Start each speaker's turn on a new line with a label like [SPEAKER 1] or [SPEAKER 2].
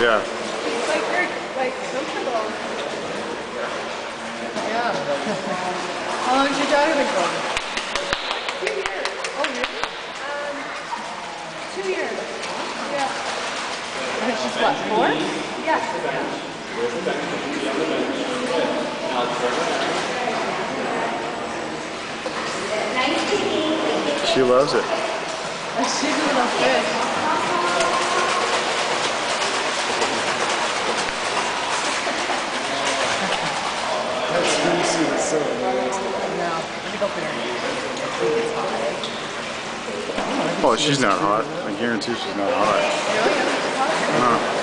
[SPEAKER 1] Yeah.
[SPEAKER 2] Like they're like comfortable. Yeah. How long's your daughter been going? 2 years. Oh really? 2 years. Yeah.
[SPEAKER 3] And she's what, 4?
[SPEAKER 2] Yes.
[SPEAKER 1] She loves it.
[SPEAKER 2] She's doing a fish.
[SPEAKER 3] So no, let me go put her in. It's hot, eh?
[SPEAKER 1] Oh, she's not hot. I guarantee she's not hot.
[SPEAKER 2] Really?
[SPEAKER 1] Huh.